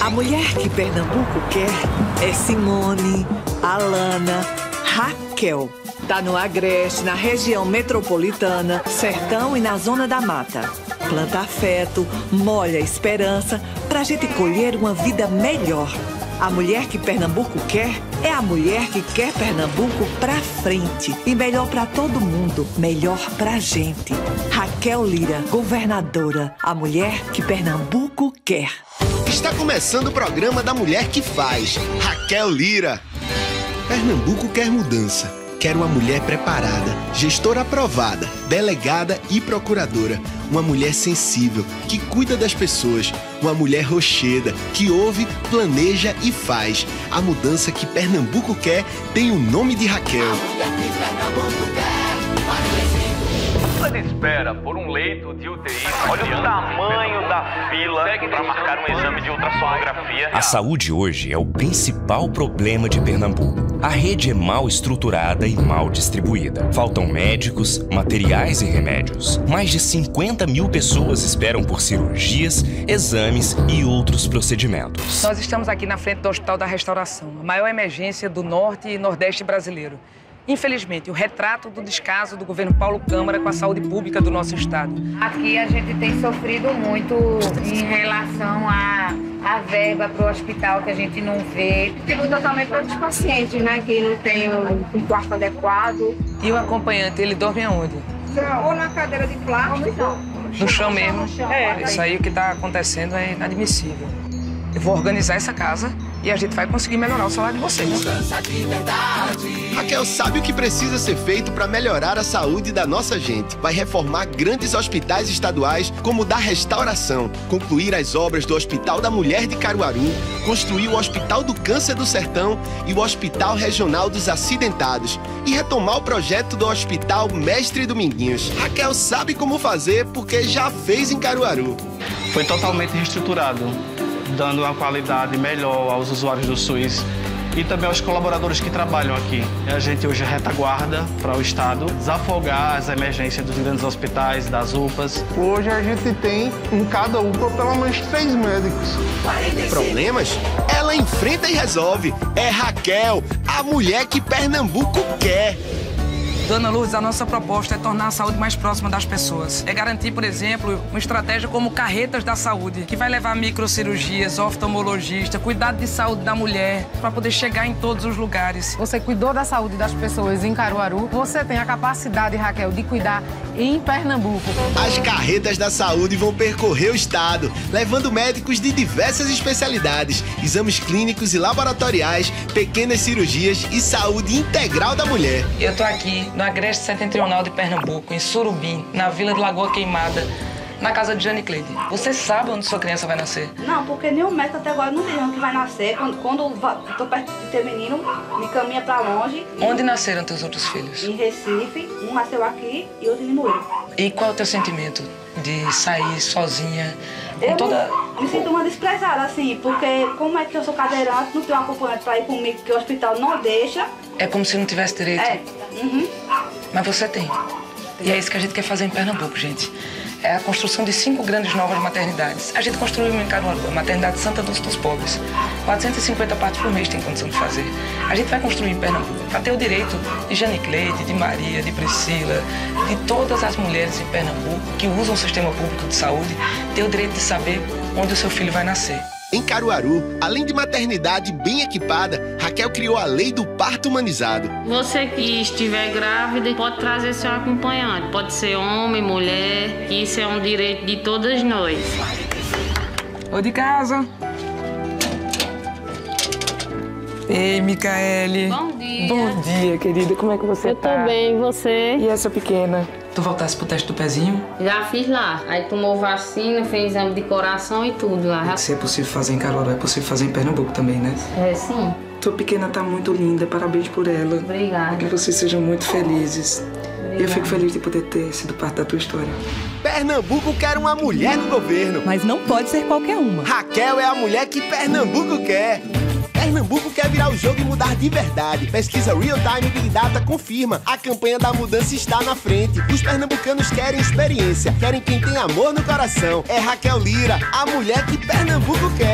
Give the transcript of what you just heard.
A mulher que Pernambuco quer é Simone, Alana, Raquel. Tá no Agreste, na região metropolitana, sertão e na zona da mata. Planta afeto, molha esperança, pra gente colher uma vida melhor. A mulher que Pernambuco quer é a mulher que quer Pernambuco pra frente. E melhor pra todo mundo, melhor pra gente. Raquel Lira, governadora, a mulher que Pernambuco quer. Está começando o programa da Mulher que Faz, Raquel Lira. Pernambuco quer mudança. Quer uma mulher preparada, gestora aprovada, delegada e procuradora. Uma mulher sensível, que cuida das pessoas. Uma mulher rocheda, que ouve, planeja e faz. A mudança que Pernambuco quer tem o nome de Raquel. A mulher que Pernambuco quer, fila de espera por um leito de UTI. Olha o tamanho da fila para marcar um exame de ultrassonografia. A saúde hoje é o principal problema de Pernambuco. A rede é mal estruturada e mal distribuída. Faltam médicos, materiais e remédios. Mais de 50 mil pessoas esperam por cirurgias, exames e outros procedimentos. Nós estamos aqui na frente do Hospital da Restauração, a maior emergência do norte e nordeste brasileiro. Infelizmente, o retrato do descaso do governo Paulo Câmara com a saúde pública do nosso estado. Aqui a gente tem sofrido muito em relação à verba para o hospital, que a gente não vê. Pergunta também para os pacientes, né, que não tem um quarto adequado. E o acompanhante, ele dorme aonde? Ou na cadeira de plástico. No chão mesmo. Isso aí, o que está acontecendo é inadmissível. Eu vou organizar essa casa e a gente vai conseguir melhorar o salário de vocês. Raquel sabe o que precisa ser feito para melhorar a saúde da nossa gente. Vai reformar grandes hospitais estaduais, como o da Restauração, concluir as obras do Hospital da Mulher de Caruaru, construir o Hospital do Câncer do Sertão e o Hospital Regional dos Acidentados e retomar o projeto do Hospital Mestre Dominguinhos. Raquel sabe como fazer porque já fez em Caruaru. Foi totalmente reestruturado, dando uma qualidade melhor aos usuários do SUS e também aos colaboradores que trabalham aqui. A gente hoje é retaguarda para o Estado, desafogar as emergências dos grandes hospitais, das UPAs. Hoje a gente tem em cada UPA pelo menos 3 médicos. Problemas? Ela enfrenta e resolve. É Raquel, a mulher que Pernambuco quer. Dona Lourdes, a nossa proposta é tornar a saúde mais próxima das pessoas. É garantir, por exemplo, uma estratégia como Carretas da Saúde, que vai levar microcirurgias, oftalmologista, cuidado de saúde da mulher, para poder chegar em todos os lugares. Você cuidou da saúde das pessoas em Caruaru, você tem a capacidade, Raquel, de cuidar em Pernambuco. As Carretas da Saúde vão percorrer o estado, levando médicos de diversas especialidades, exames clínicos e laboratoriais, pequenas cirurgias e saúde integral da mulher. Eu tô aqui no Agreste Setentrional de Pernambuco, em Surubim, na Vila de Lagoa Queimada, na casa de Jane Cleide. Você sabe onde sua criança vai nascer? Não, porque nenhum médico até agora não diz onde vai nascer. Quando estou perto de ter menino, me caminha para longe. Onde nasceram teus outros filhos? Em Recife, um nasceu aqui e outro em Limoeiro. E qual é o teu sentimento de sair sozinha? Me sinto uma desprezada, assim, porque como é que eu sou cadeirante, não tenho um acompanhante para ir comigo, porque o hospital não deixa. É como se não tivesse direito? É. Uhum. Mas você tem. E é isso que a gente quer fazer em Pernambuco, gente. É a construção de 5 grandes novas maternidades. A gente construiu em Caruaru, a maternidade Santa Dulce dos Pobres. 450 partos por mês tem condição de fazer. A gente vai construir em Pernambuco para ter o direito de Jane Cleide, de Maria, de Priscila, de todas as mulheres em Pernambuco que usam o sistema público de saúde, ter o direito de saber onde o seu filho vai nascer. Em Caruaru, além de maternidade bem equipada, Raquel criou a Lei do Parto Humanizado. Você que estiver grávida pode trazer seu acompanhante. Pode ser homem, mulher, que isso é um direito de todas nós. Ô de casa. Ei, Micaele. Bom dia. Bom dia, querida. Como é que você tá? Eu tô bem, e você? E essa pequena? Tu voltasse pro teste do pezinho? Já fiz lá. Aí tomou vacina, fez exame de coração e tudo lá. Se é possível fazer em Caruaru, é possível fazer em Pernambuco também, né? É, sim. Tua pequena tá muito linda, parabéns por ela. Obrigada. Que vocês sejam muito felizes. Obrigada. Eu fico feliz de poder ter sido parte da tua história. Pernambuco quer uma mulher no governo. Mas não pode ser qualquer uma. Raquel é a mulher que Pernambuco quer. Pernambuco quer virar o jogo e mudar de verdade. Pesquisa Real Time Big Data confirma. A campanha da mudança está na frente. Os pernambucanos querem experiência, querem quem tem amor no coração. É Raquel Lira, a mulher que Pernambuco quer.